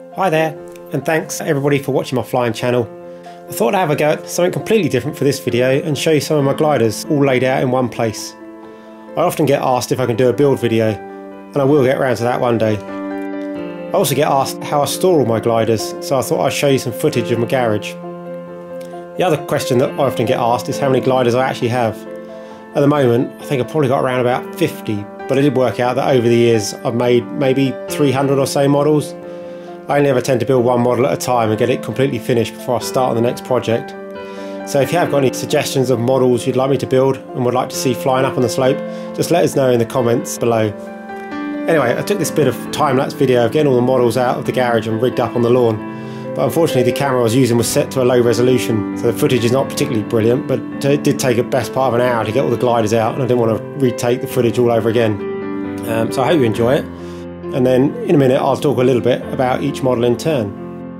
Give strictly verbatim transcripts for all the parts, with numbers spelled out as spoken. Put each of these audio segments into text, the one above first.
Hi there, and thanks everybody for watching my flying channel. I thought I'd have a go at something completely different for this video and show you some of my gliders all laid out in one place. I often get asked if I can do a build video, and I will get around to that one day. I also get asked how I store all my gliders, so I thought I'd show you some footage of my garage. The other question that I often get asked is how many gliders I actually have. At the moment, I think I've probably got around about fifty, but I did work out that over the years I've made maybe three hundred or so models. I only ever tend to build one model at a time and get it completely finished before I start on the next project. So if you have got any suggestions of models you'd like me to build and would like to see flying up on the slope, just let us know in the comments below. Anyway, I took this bit of time-lapse video of getting all the models out of the garage and rigged up on the lawn, but unfortunately the camera I was using was set to a low resolution, so the footage is not particularly brilliant, but it did take a best part of an hour to get all the gliders out, and I didn't want to retake the footage all over again. Um, so I hope you enjoy it. And then in a minute I'll talk a little bit about each model in turn.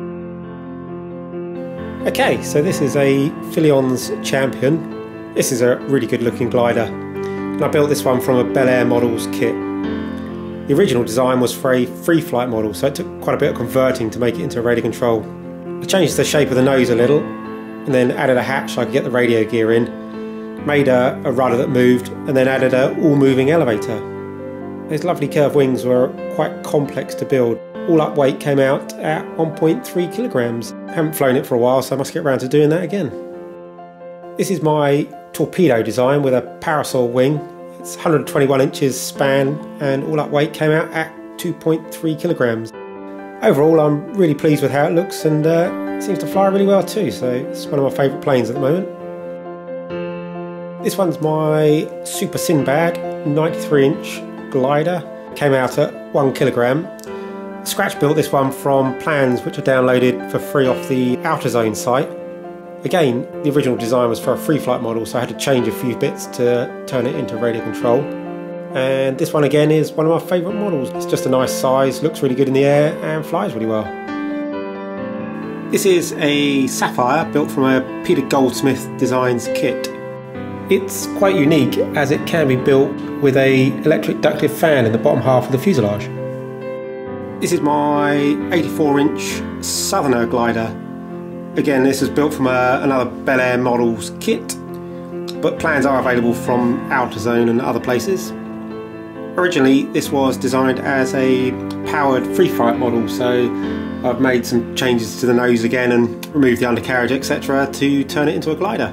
Okay, so this is a Philion's Champion. This is a really good looking glider, and I built this one from a Bel Air Models kit. The original design was for a free flight model, so it took quite a bit of converting to make it into a radio control. I changed the shape of the nose a little, and then added a hatch so I could get the radio gear in, made a, a rudder that moved, and then added a all-moving elevator. Those lovely curved wings were quite complex to build. All up weight came out at one point three kilograms. I haven't flown it for a while, so I must get around to doing that again. This is my torpedo design with a parasol wing. It's one hundred twenty-one inches span, and all up weight came out at two point three kilograms. Overall, I'm really pleased with how it looks, and uh, it seems to fly really well too, so it's one of my favourite planes at the moment. This one's my Super Sinbad ninety-three inch glider, came out at one kilogram. Scratch built this one from plans which I downloaded for free off the Outer Zone site. Again, the original design was for a free flight model, so I had to change a few bits to turn it into radio control. And this one again is one of my favourite models. It's just a nice size, looks really good in the air and flies really well. This is a Sapphire built from a Peter Goldsmith Designs kit. It's quite unique as it can be built with a electric ducted fan in the bottom half of the fuselage. This is my eighty-four inch Southerner glider. Again, this is built from a, another Bel Air Models kit, but plans are available from Outer Zone and other places. Originally this was designed as a powered free flight model, so I've made some changes to the nose again and removed the undercarriage et cetera to turn it into a glider.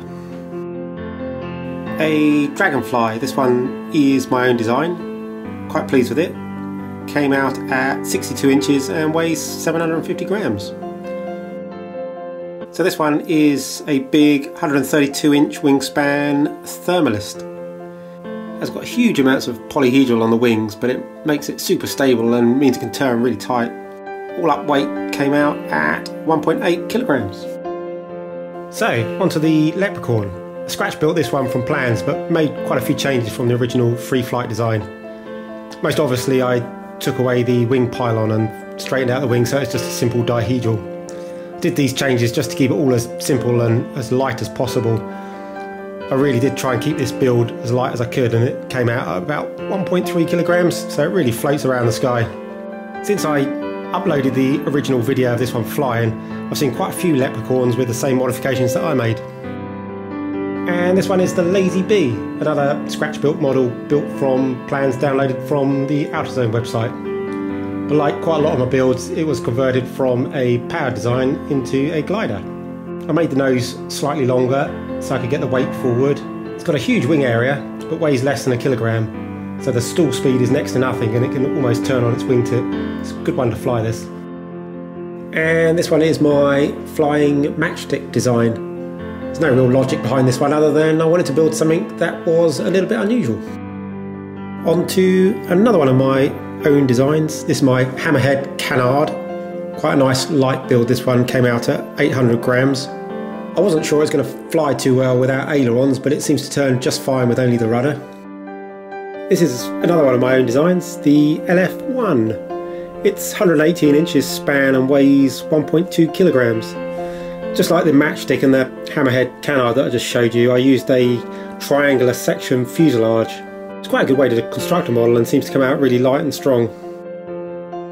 A Dragonfly, this one is my own design, quite pleased with it. Came out at sixty-two inches and weighs seven hundred fifty grams. So this one is a big one hundred thirty-two inch wingspan thermalist. It's got huge amounts of polyhedral on the wings, but it makes it super stable and means it can turn really tight. All up weight came out at one point eight kilograms. So, onto the Leprechaun. Scratch built this one from plans, but made quite a few changes from the original free flight design. Most obviously I took away the wing pylon and straightened out the wing so it's just a simple dihedral. Did these changes just to keep it all as simple and as light as possible. I really did try and keep this build as light as I could, and it came out at about one point three kilograms, so it really floats around the sky. Since I uploaded the original video of this one flying, I've seen quite a few Leprechauns with the same modifications that I made. And this one is the Lazy Bee, another scratch built model built from plans downloaded from the Outer Zone website. But like quite a lot of my builds, it was converted from a power design into a glider. I made the nose slightly longer so I could get the weight forward. It's got a huge wing area but weighs less than a kilogram, so the stall speed is next to nothing and it can almost turn on its wingtip. It's a good one to fly, this. And this one is my flying matchstick design. There's no real logic behind this one other than I wanted to build something that was a little bit unusual. On to another one of my own designs. This is my Hammerhead Canard. Quite a nice light build. This one came out at eight hundred grams. I wasn't sure it was going to fly too well without ailerons, but it seems to turn just fine with only the rudder. This is another one of my own designs, the L F one. It's one hundred eighteen inches span and weighs one point two kilograms. Just like the matchstick and the Hammerhead Canard that I just showed you, I used a triangular section fuselage. It's quite a good way to construct a model and seems to come out really light and strong.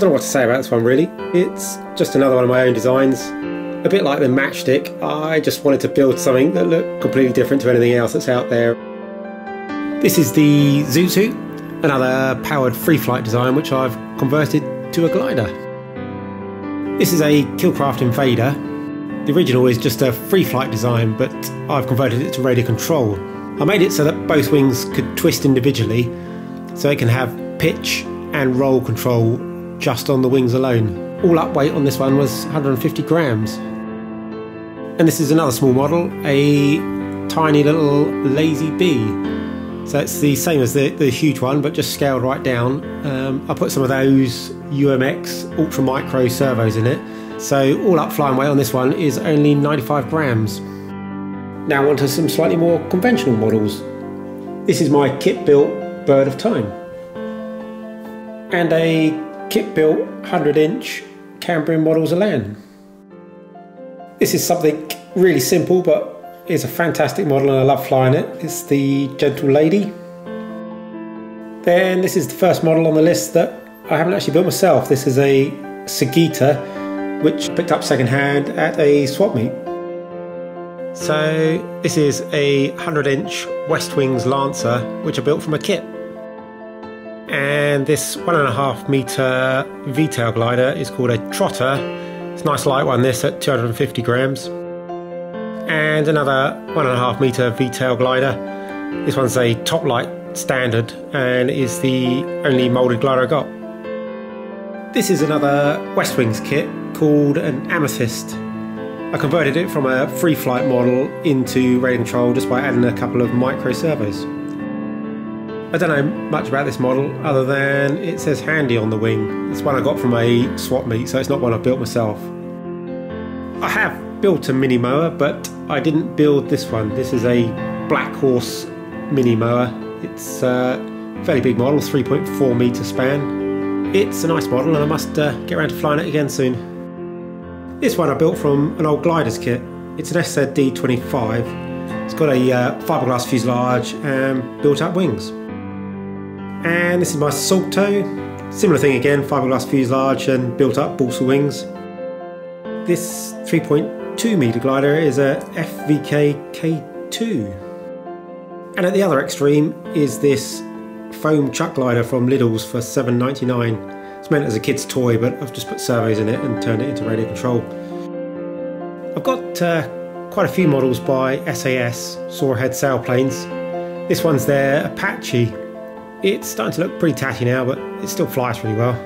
don't know what to say about this one really. It's just another one of my own designs. A bit like the matchstick, I just wanted to build something that looked completely different to anything else that's out there. This is the Zoot Suit, another powered free flight design which I've converted to a glider. This is a Killcraft Invader. The original is just a free flight design, but I've converted it to radio control. I made it so that both wings could twist individually, so it can have pitch and roll control just on the wings alone. All up weight on this one was one hundred fifty grams. And this is another small model, a tiny little Lazy Bee. So it's the same as the, the huge one, but just scaled right down. Um, I put some of those U M X ultra micro servos in it. So all up flying weight on this one is only ninety-five grams. Now on to some slightly more conventional models. This is my kit-built Bird of Time. And a kit-built one hundred inch Cambrian Models Elan. This is something really simple, but it's a fantastic model and I love flying it. It's the Gentle Lady. Then this is the first model on the list that I haven't actually built myself. This is a Sagita, which I picked up secondhand at a swap meet. So this is a one hundred inch West Wings Lancer, which I built from a kit. And this one and a half meter V-tail glider is called a Trotter. It's a nice light one, this at two hundred fifty grams. And another one and a half meter V-tail glider. This one's a top light standard and is the only moulded glider I got. This is another West Wings kit called an Amethyst. I converted it from a free flight model into radio control just by adding a couple of micro servos. I don't know much about this model other than it says handy on the wing. It's one I got from a swap meet, so it's not one I've built myself. I have built a mini mower, but I didn't build this one. This is a Black Horse mini mower. It's a fairly big model, three point four meter span. It's a nice model and I must uh, get around to flying it again soon. This one I built from an old gliders kit. It's an S Z D twenty-five. It's got a uh, fiberglass fuselage and built up wings. And this is my Salto, similar thing again, fiberglass fuselage and built up balsa wings. This three point two meter glider is a F V K K two. And at the other extreme is this foam chuck glider from Lidl's for seven ninety-nine. It's meant as a kid's toy, but I've just put servos in it and turned it into radio control. I've got uh, quite a few models by S A S, Soarhead sailplanes. This one's their Apache. It's starting to look pretty tatty now, but it still flies really well.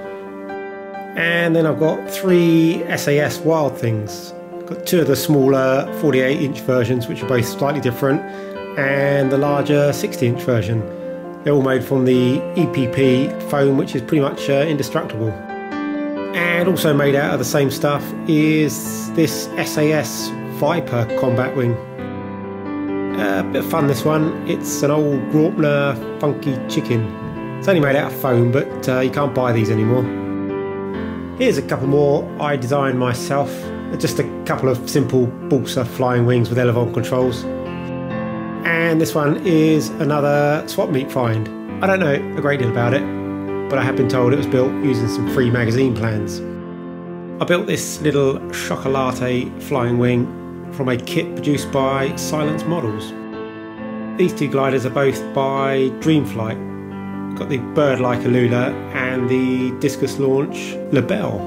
And then I've got three S A S Wild Things. I've got two of the smaller forty-eight inch versions, which are both slightly different, and the larger sixty inch version. They're all made from the E P P foam, which is pretty much uh, indestructible. And also made out of the same stuff is this S A S Viper combat wing. A uh, bit of fun, this one. It's an old Graupner Funky Chicken. It's only made out of foam, but uh, you can't buy these anymore. Here's a couple more I designed myself. Just a couple of simple balsa flying wings with Elevon controls. And this one is another swap meet find. I don't know a great deal about it, but I have been told it was built using some free magazine plans. I built this little Chocolate flying wing from a kit produced by Silence Models. These two gliders are both by Dreamflight. Got the bird-like Alula and the discus launch Lebel.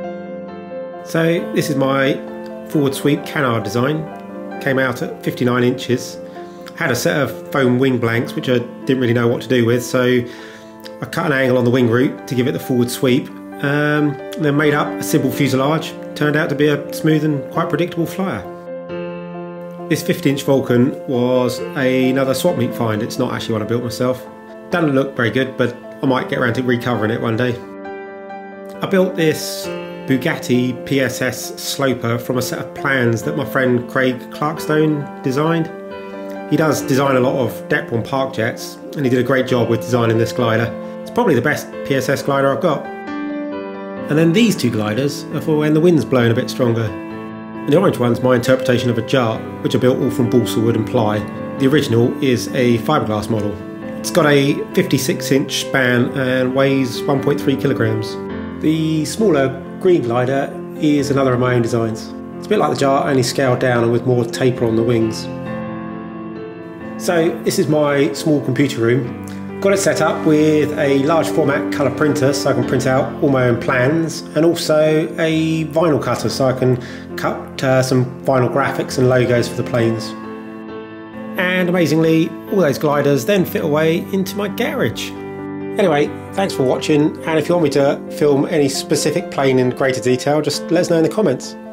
So this is my forward sweep canard design. Came out at fifty-nine inches. Had a set of foam wing blanks which I didn't really know what to do with, so I cut an angle on the wing root to give it the forward sweep. Um, and then made up a simple fuselage. Turned out to be a smooth and quite predictable flyer. This fifty inch Vulcan was another swap meet find. It's not actually one I built myself. Doesn't look very good, but I might get around to recovering it one day. I built this Bugatti P S S Sloper from a set of plans that my friend Craig Clarkstone designed. He does design a lot of deck-borne park jets, and he did a great job with designing this glider. It's probably the best P S S glider I've got. And then these two gliders are for when the wind's blowing a bit stronger. And the orange one's my interpretation of a Jart, which I built all from balsa wood and ply. The original is a fiberglass model. It's got a fifty-six inch span and weighs one point three kilograms. The smaller green glider is another of my own designs. It's a bit like the jar, only scaled down and with more taper on the wings. So this is my small computer room. Got it set up with a large format colour printer so I can print out all my own plans, and also a vinyl cutter so I can cut uh, some vinyl graphics and logos for the planes. And amazingly, all those gliders then fit away into my garage. Anyway, thanks for watching, and if you want me to film any specific plane in greater detail, just let us know in the comments.